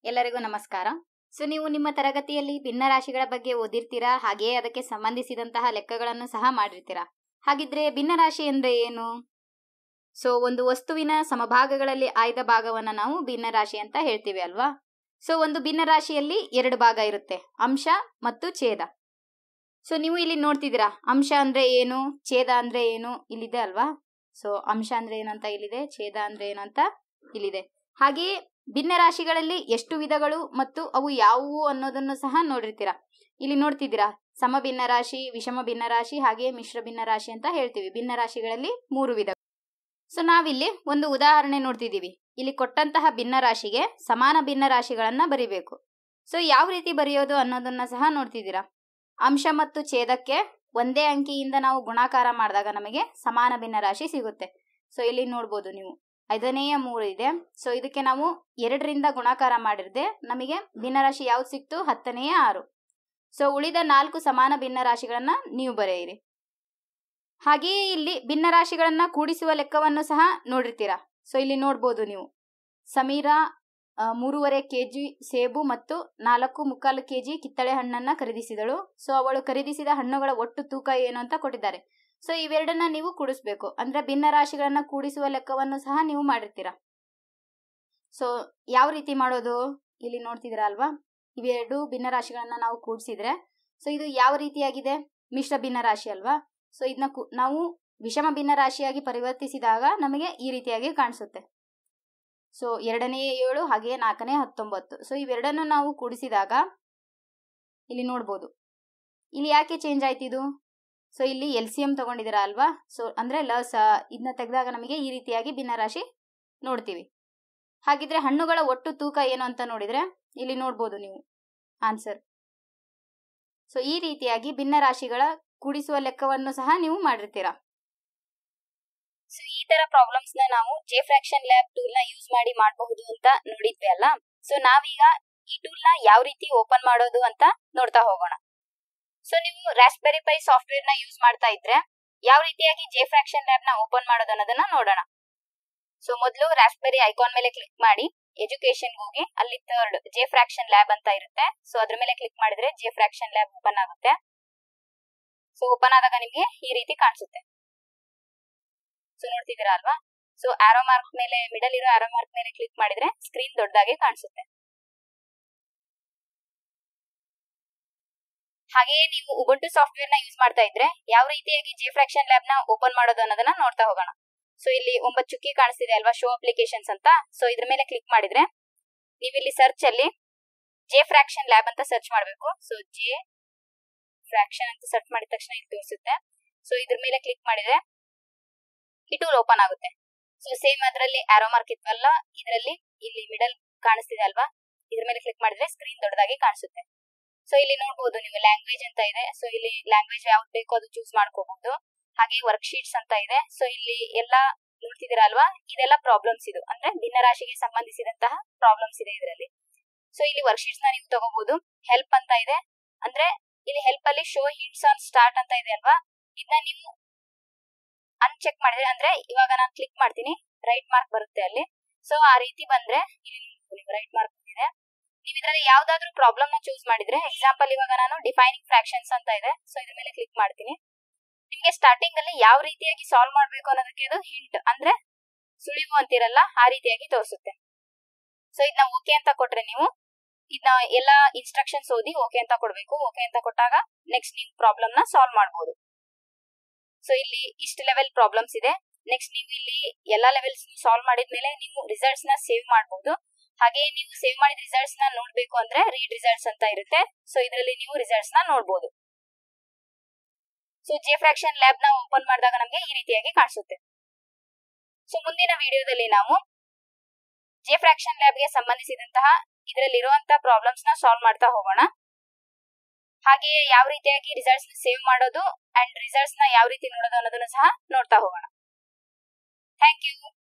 ಎಲ್ಲರಿಗೂ ನಮಸ್ಕಾರ. ನೀವು ನಿಮ್ಮ ತರಗತಿಯಲ್ಲಿ ಭಿನ್ನರಾಶಿಗಳ ಬಗ್ಗೆ ಓದಿರ್ತೀರಾ, ಹಾಗೆಯೇ ಅದಕ್ಕೆ ಸಂಬಂಧಿಸಿದಂತಹ ಲೆಕ್ಕಗಳನ್ನು ಸಹ ಮಾಡಿರ್ತೀರಾ. ಹಾಗಿದ್ರೆ ಭಿನ್ನರಾಶಿ ಅಂದ್ರೆ ಏನು? ಒಂದು ವಸ್ತುವಿನ ಸಮಭಾಗಗಳಲ್ಲಿ ಆಯ್ದ ಭಾಗವನ್ನು ನಾವು ಭಿನ್ನರಾಶಿ ಅಂತ ಹೇಳ್ತೀವಿ ಅಲ್ವಾ? ಒಂದು ಭಿನ್ನರಾಶಿಯಲ್ಲಿ ಎರಡು ಭಾಗ ಇರುತ್ತೆ, ಅಂಶ ಮತ್ತು ಛೇದ. ನೀವು ಇಲ್ಲಿ ನೋಡ್ತಿದ್ದೀರಾ, ಅಂಶ ಅಂದ್ರೆ ಏನು, ಛೇದ ಅಂದ್ರೆ ಏನು ಇಲ್ಲಿದೆ ಅಲ್ವಾ? ಅಂಶ ಅಂದ್ರೆ ಏನು ಅಂತ ಇಲ್ಲಿದೆ, ಛೇದ ಅಂದ್ರೆ ಏನು ಅಂತ ಇಲ್ಲಿದೆ. ಹಾಗೆಯೇ ಭಿನ್ನರಾಶಿಗಳಲ್ಲಿ ಎಷ್ಟು ವಿಧಗಳು ಮತ್ತು ಅವು ಯಾವುವು ಅನ್ನೋದನ್ನು ಸಹ ನೋಡಿರ್ತೀರಾ. ಇಲ್ಲಿ ನೋಡ್ತಿದ್ದೀರಾ, ಸಮ ಭಿನ್ನರಾಶಿ, ವಿಷಮ ಭಿನ್ನರಾಶಿ, ಹಾಗೆಯೇ ಮಿಶ್ರ ಭಿನ್ನರಾಶಿ ಅಂತ ಹೇಳ್ತೀವಿ. ಭಿನ್ನರಾಶಿಗಳಲ್ಲಿ 3 ವಿಧ. ನಾವಿಲ್ಲಿ ಒಂದು ಉದಾಹರಣೆ ನೋಡ್ತಿದ್ದೀವಿ. ಇಲ್ಲಿ ಕೊಟ್ಟಂತಹ ಭಿನ್ನರಾಶಿಗೆ ಸಮಾನ ಭಿನ್ನರಾಶಿಗಳನ್ನ ಬರಿಬೇಕು. ಯಾವ ರೀತಿ ಬರೆಯೋದು ಅನ್ನೋದನ್ನ ಸಹ ನೋಡ್ತಿದ್ದೀರಾ. ಅಂಶ ಮತ್ತು ಛೇದಕ್ಕೆ ಒಂದೇ ಅಂಕಿಯಿಂದ ನಾವು ಗುಣಾಕಾರ ಮಾಡಿದಾಗ ನಮಗೆ ಸಮಾನ ಭಿನ್ನರಾಶಿ ಸಿಗುತ್ತೆ. ಇಲ್ಲಿ ನೋಡ್ಬೋದು ನೀವು 5ನೇಯ 3 ಇದೆ. ಇದಕ್ಕೆ ನಾವು 2ರಿಂದ ಗುಣಾಕಾರ ಮಾಡಿರದೆ ನಮಗೆ ಭಿನ್ನರಾಶಿ ಯಾವ್ದು ಸಿಕ್ತು? 10ನೇಯ 6. ಉಳಿದ 4 ಸಮಾನ ಭಿನ್ನರಾಶಿಗಳನ್ನ ನೀವು ಬರೆಯಿರಿ. ಹಾಗೆಯೇ ಇಲ್ಲಿ ಭಿನ್ನರಾಶಿಗಳನ್ನ ಕೂಡಿಸುವ ಲೆಕ್ಕವನ್ನು ಸಹ ನೋಡಿರ್ತೀರಾ. ಇಲ್ಲಿ ನೋಡ್ಬೋದು ನೀವು, ಸಮೀರಾ 3.5 kg ಸೇಬು ಮತ್ತು 4.25 kg ಕಿತ್ತಳೆ ಹಣ್ಣನ್ನ ಖರೀದಿಸಿದಳು. ಅವಳು ಖರೀದಿಸಿದ ಹಣ್ಣುಗಳ ಒಟ್ಟು ತೂಕ ಏನು ಅಂತ ಕೊಟ್ಟಿದ್ದಾರೆ. ಇವೆರಡನ್ನ ನೀವು ಕೂಡಿಸ್ಬೇಕು. ಅಂದ್ರೆ ಭಿನ್ನರಾಶಿಗಳನ್ನ ಕೂಡಿಸುವ ಲೆಕ್ಕವನ್ನು ಸಹ ನೀವು ಮಾಡಿರ್ತೀರಾ. ಯಾವ ರೀತಿ ಮಾಡೋದು? ಇಲ್ಲಿ ನೋಡ್ತಿದ್ದೀರಾ ಅಲ್ವಾ? ಇವೆರಡು ಭಿನ್ನರಾಶಿಗಳನ್ನ ನಾವು ಕೂಡಿಸಿದ್ರೆ ಇದು ಯಾವ ರೀತಿಯಾಗಿದೆ? ಮಿಶ್ರ ಭಿನ್ನರಾಶಿ ಅಲ್ವಾ? ಇದನ್ನ ನಾವು ವಿಷಮ ಭಿನ್ನರಾಶಿಯಾಗಿ ಪರಿವರ್ತಿಸಿದಾಗ ನಮಗೆ ಈ ರೀತಿಯಾಗಿ ಕಾಣಿಸುತ್ತೆ. 2ನೇ 7 ಹಾಗೆಯೇ 4ನೇ 19. ಇವೆರಡನ್ನು ನಾವು ಕೂಡಿಸಿದಾಗ ಇಲ್ಲಿ ನೋಡ್ಬೋದು. ಇಲ್ಲಿ ಯಾಕೆ ಚೇಂಜ್ ಆಯ್ತು ಇದು? ಇಲ್ಲಿ LCM ತಗೊಂಡಿದ್ದೀರಾ ಅಲ್ವಾ? ಅಂದ್ರೆ ಲಸ ಇದನ್ನ ತೆಗೆದಾಗ ನಮಗೆ ಈ ರೀತಿಯಾಗಿ ಭಿನ್ನರಾಶಿ ನೋಡ್ತೀವಿ. ಹಾಗಿದ್ರೆ ಹಣ್ಣುಗಳ ಒಟ್ಟು ತೂಕ ಏನು ಅಂತ ನೋಡಿದ್ರೆ ಇಲ್ಲಿ ನೋಡ್ಬೋದು ನೀವು ಆನ್ಸರ್. ಈ ರೀತಿಯಾಗಿ ಭಿನ್ನರಾಶಿಗಳ ಕೂಡಿಸುವ ಲೆಕ್ಕವನ್ನು ಸಹ ನೀವು ಮಾಡಿರ್ತೀರಾ. ಈ ತರ ಪ್ರಾಬ್ಲಮ್ಸ್ ನ ನಾವು ಜೆಫ್ರಾಕ್ಷನ್ ಲ್ಯಾಬ್ ಟೂಲ್ ನ ಯೂಸ್ ಮಾಡಿ ಮಾಡಬಹುದು ಅಂತ ನೋಡಿದ್ವಿ ಅಲ್ಲ. ನಾವೀಗ ಈ ಟೂಲ್ ನ ಯಾವ ರೀತಿ ಓಪನ್ ಮಾಡೋದು ಅಂತ ನೋಡ್ತಾ ಹೋಗೋಣ. ನೀವು ರಾಸ್ಪೆರಿ ಪೈ ಸಾಫ್ಟ್ವೇರ್ ನ ಯೂಸ್ ಮಾಡ್ತಾ ಇದ್ರೆ ಯಾವ ರೀತಿಯಾಗಿ ಜೆಫ್ರಾಕ್ಷನ್ ಲ್ಯಾಬ್ ನ ಓಪನ್ ಮಾಡೋದು ಅನ್ನೋದನ್ನ ನೋಡೋಣ. ಮೊದಲು ರಾಸ್ಪೆರಿ ಐಕಾನ್ ಮೇಲೆ ಕ್ಲಿಕ್ ಮಾಡಿ ಎಜುಕೇಶನ್ ಹೋಗಿ ಅಲ್ಲಿ ಥರ್ಡ್ ಜೆಫ್ರಾಕ್ಷನ್ ಲ್ಯಾಬ್ ಅಂತ ಇರುತ್ತೆ. ಅದ್ರ ಮೇಲೆ ಕ್ಲಿಕ್ ಮಾಡಿದ್ರೆ ಜೆಫ್ರಾಕ್ಷನ್ ಲ್ಯಾಬ್ ಓಪನ್ ಆಗುತ್ತೆ. ಓಪನ್ ಆದಾಗ ನಿಮಗೆ ಈ ರೀತಿ ಕಾಣಿಸುತ್ತೆ. ನೋಡ್ತಿದ್ದೀರಾ ಅಲ್ವಾ? ಆರೋ ಮಾರ್ಕ್ ಮೇಲೆ, ಮಿಡಲ್ ಇರೋ ಆರೋ ಮಾರ್ಕ್ ಮೇಲೆ ಕ್ಲಿಕ್ ಮಾಡಿದ್ರೆ ಸ್ಕ್ರೀನ್ ದೊಡ್ಡದಾಗಿ ಕಾಣಿಸುತ್ತೆ. ಹಾಗೆಯೇ ನೀವು ಉಬುಂಟು ಸಾಫ್ಟ್ವೇರ್ ನ ಯೂಸ್ ಮಾಡ್ತಾ ಇದ್ರೆ ಯಾವ ರೀತಿಯಾಗಿ ಜೆಫ್ರಾಕ್ಷನ್ ಲ್ಯಾಬ್ ನ ಓಪನ್ ಮಾಡೋದು ಅನ್ನೋದನ್ನ ನೋಡ್ತಾ ಹೋಗೋಣ. ಇಲ್ಲಿ 9 ಚುಕ್ಕಿ ಕಾಣಿಸ್ತಿದೆ ಅಲ್ವಾ, ಶೋ ಅಪ್ಲಿಕೇಶನ್ಸ್ ಅಂತ. ಇದ್ರ ಮೇಲೆ ಕ್ಲಿಕ್ ಮಾಡಿದ್ರೆ ನೀವು ಇಲ್ಲಿ ಸರ್ಚ್ ಅಲ್ಲಿ ಜೆಫ್ರಾಕ್ಷನ್ ಲ್ಯಾಬ್ ಅಂತ ಸರ್ಚ್ ಮಾಡಬೇಕು. ಜೆ ಫ್ರಾಕ್ಷನ್ ಅಂತ ಸರ್ಚ್ ಮಾಡಿದ ತಕ್ಷಣ ಇಲ್ಲಿ ತೋರಿಸುತ್ತೆ. ಇದ್ರ ಮೇಲೆ ಕ್ಲಿಕ್ ಮಾಡಿದ್ರೆ ಈ ಟೂಲ್ ಓಪನ್ ಆಗುತ್ತೆ. ಸೇಮ್ ಅದರಲ್ಲಿ ಆರೋ ಮಾರ್ಕ್ ಇತ್ತಲ್ಲ, ಇದರಲ್ಲಿ ಇಲ್ಲಿ ಮಿಡಲ್ ಕಾಣಿಸ್ತಿದೆ ಅಲ್ವಾ, ಇದ್ರ ಮೇಲೆ ಕ್ಲಿಕ್ ಮಾಡಿದ್ರೆ ಸ್ಕ್ರೀನ್ ದೊಡ್ಡದಾಗಿ ಕಾಣಿಸುತ್ತೆ. ಇಲ್ಲಿ ನೋಡಬಹುದು ನೀವು ಲ್ಯಾಂಗ್ವೇಜ್ ಅಂತ ಇದೆ. ಇಲ್ಲಿ ಲ್ಯಾಂಗ್ವೇಜ್ ಯಾವ್ದು ಬೇಕೋ ಅದು ಚೂಸ್ ಮಾಡ್ಕೋಬಹುದು. ಹಾಗೆ ವರ್ಕ್ ಶೀಟ್ಸ್ ಅಂತ ಇದೆ. ಇಲ್ಲಿ ಎಲ್ಲ ನೋಡ್ತಿದ್ದೀರಾ ಅಲ್ವಾ, ಇದೆಲ್ಲ ಪ್ರಾಬ್ಲಮ್ಸ್. ಇದು ಅಂದ್ರೆ ಭಿನ್ನರಾಶಿಗೆ ಸಂಬಂಧಿಸಿದಂತಹ ಪ್ರಾಬ್ಲಮ್ಸ್ ಇದೆ ಇದರಲ್ಲಿ. ಇಲ್ಲಿ ವರ್ಕ್ ಶೀಟ್ಸ್ ನ ನೀವು ತಗೋಬಹುದು. ಹೆಲ್ಪ್ ಅಂತ ಇದೆ, ಅಂದ್ರೆ ಇಲ್ಲಿ ಹೆಲ್ಪ್ ಅಲ್ಲಿ ಶೋ ಹಿಂಟ್ಸ್ ಆನ್ ಸ್ಟಾರ್ಟ್ ಅಂತ ಇದೆ ಅಲ್ವಾ, ಇದನ್ನ ನೀವು ಅನ್ಚೆಕ್ ಮಾಡಿದ್ರೆ, ಅಂದ್ರೆ ಇವಾಗ ನಾನು ಕ್ಲಿಕ್ ಮಾಡ್ತೀನಿ, ರೈಟ್ ಮಾರ್ಕ್ ಬರುತ್ತೆ ಅಲ್ಲಿ. ಆ ರೀತಿ ಬಂದ್ರೆ ಇಲ್ಲಿ ರೈಟ್ ಮಾರ್ಕ್ ಇದೆ. ನೀವು ಇದರಲ್ಲಿ ಯಾವ್ದಾದ್ರು ಪ್ರಾಬ್ಲಮ್ ನ ಚೂಸ್ ಮಾಡಿದ್ರೆ, ಎಕ್ಸಾಂಪಲ್ ಇವಾಗ ನಾನು ಡಿಫೈನಿಂಗ್ ಫ್ರಾಕ್ಷನ್ಸ್ ಅಂತ ಇದೆ. ಇದ್ರ ಮೇಲೆ ಕ್ಲಿಕ್ ಮಾಡ್ತೀನಿ. ನಿಮ್ಗೆ ಸ್ಟಾರ್ಟಿಂಗ್ ಅಲ್ಲಿ ಯಾವ ರೀತಿಯಾಗಿ ಸಾಲ್ವ್ ಮಾಡ್ಬೇಕು ಅನ್ನೋದಕ್ಕೆ ಅದು ಹಿಂಟ್, ಅಂದ್ರೆ ಸುಳಿವು ಅಂತಿರಲ್ಲ, ಆ ರೀತಿಯಾಗಿ ತೋರಿಸುತ್ತೆ. ಇದನ್ನ ಓಕೆ ಅಂತ ಕೊಟ್ರೆ ನೀವು ಇದನ್ನ ಎಲ್ಲ ಇನ್ಸ್ಟ್ರಕ್ಷನ್ಸ್ ಓದಿ ಓಕೆ ಅಂತ ಕೊಡ್ಬೇಕು. ಓಕೆ ಅಂತ ಕೊಟ್ಟಾಗ ನೆಕ್ಸ್ಟ್ ನೀವು ಪ್ರಾಬ್ಲಮ್ ನ ಸಾಲ್ವ್ ಮಾಡಬಹುದು. ಇಲ್ಲಿ ಇಷ್ಟು ಲೆವೆಲ್ ಪ್ರಾಬ್ಲಮ್ಸ್ ಇದೆ. ನೆಕ್ಸ್ಟ್ ನೀವು ಇಲ್ಲಿ ಎಲ್ಲಾ ಲೆವೆಲ್ಸ್ ಸಾಲ್ವ್ ಮಾಡಿದ್ಮೇಲೆ ನೀವು ರಿಸಲ್ಟ್ಸ್ ನ ಸೇವ್ ಮಾಡಬಹುದು. ಹಾಗೆ ನೀವು ಸೇವ್ ಮಾಡಿದ ರಿಸಲ್ಟ್ಸ್ ನ ನೋಡ್ಬೇಕು ಅಂದ್ರೆ ರೀಡ್ ರಿಸಲ್ಟ್ಸ್ ಅಂತ ಇರುತ್ತೆ. ಇದರಲ್ಲಿ ನೀವು ರಿಸಲ್ಟ್ಸ್ ನ ನೋಡಬಹುದು. ಜೆಫ್ರಾಕ್ಷನ್ ಲ್ಯಾಬ್ ನ ಓಪನ್ ಮಾಡಿದಾಗ ನಮಗೆ ಈ ರೀತಿಯಾಗಿ ಕಾಣಿಸುತ್ತೆ. ಮುಂದಿನ ವಿಡಿಯೋದಲ್ಲಿ ನಾವು ಜೆಫ್ರಾಕ್ಷನ್ ಲ್ಯಾಬ್ ಗೆ ಸಂಬಂಧಿಸಿದಂತಹ ಇದರಲ್ಲಿರುವಂತಹ ಪ್ರಾಬ್ಲಮ್ಸ್ ನ ಸಾಲ್ವ್ ಮಾಡ್ತಾ ಹೋಗೋಣ. ಹಾಗೆಯೇ ಯಾವ ರೀತಿಯಾಗಿ ರಿಸಲ್ಟ್ಸ್ ನ ಸೇವ್ ಮಾಡೋದು ಅಂಡ್ ರಿಸಲ್ಟ್ಸ್ ನ ಯಾವ ರೀತಿ ನೋಡೋದು ಅನ್ನೋದನ್ನ ಸಹ ನೋಡ್ತಾ ಹೋಗೋಣ. Thank you.